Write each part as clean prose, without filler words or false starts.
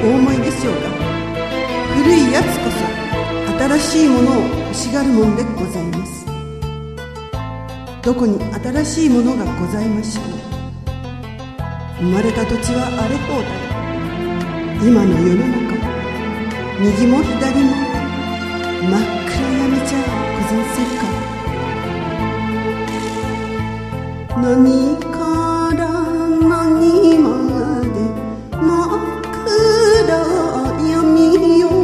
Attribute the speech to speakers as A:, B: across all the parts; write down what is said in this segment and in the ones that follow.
A: お思いでしょうが、古いやつこそ新しいものを欲しがるもんでございます。どこに新しいものがございましょう。生まれた土地は荒れ放題。今の世の中、右も左も真っ暗闇じゃござんせんか。何から何まで真っ暗闇よ、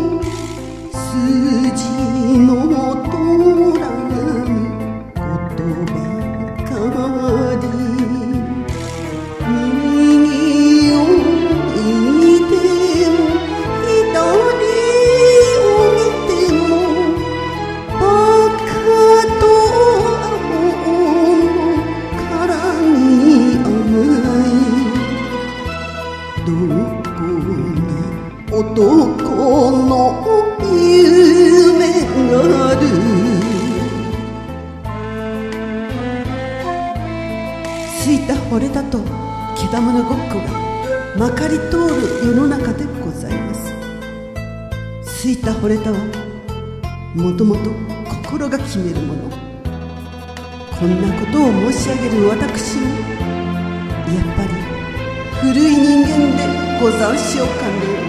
A: 筋の通らぬことばかり。右を見ても左を見てもバカとアホの殻に甘い。どこに男の夢がある。好いた惚れたとけだものごっこがまかり通る世の中でございます。好いた惚れたはもともと心が決めるもの。こんなことを申し上げる私もやっぱり古い人間でござんしょうかね。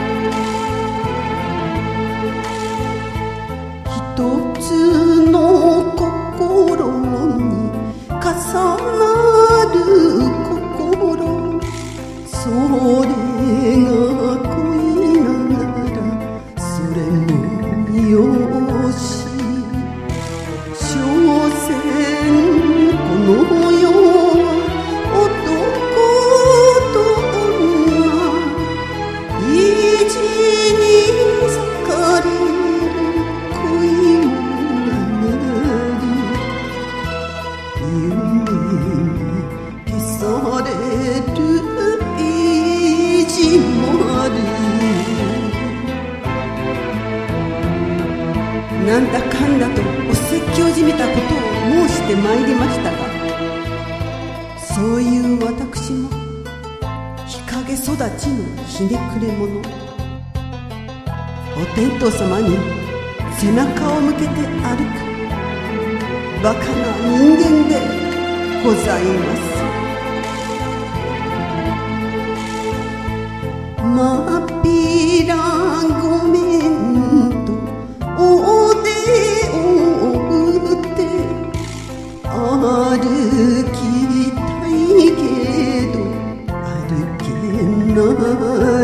A: 一つの心に重なる心、それが恋ならそれもよし。所詮この世は男と女、意地に裂かれる恋物語。夢に消される意地もある。なんだかんだとお説教じみたことを申してまいりましたが、そういう私も日陰育ちのひねくれ者、お天道様に背中を向けて歩くバカな人間でございます。まっぴらごめんとおでを打って歩きたいけど歩けない。